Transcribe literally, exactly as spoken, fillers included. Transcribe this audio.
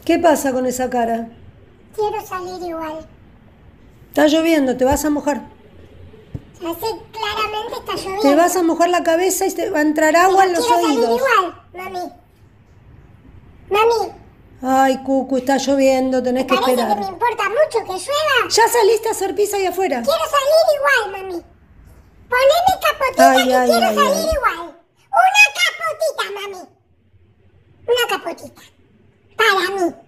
¿Qué pasa con esa cara? Quiero salir igual. Está lloviendo, te vas a mojar. Ya sé, claramente está lloviendo. Te vas a mojar la cabeza y te va a entrar agua Pero en los quiero oídos. salir igual, mami. Mami, Ay, Cucu, está lloviendo, tenés ¿te que parece esperar. que me importa mucho que llueva? Ya saliste a hacer pis ahí afuera. Quiero salir igual, mami. Poneme capotita Ay, que ay, quiero ay, salir ay. igual. Una capotita, mami. Una capotita. Para mí.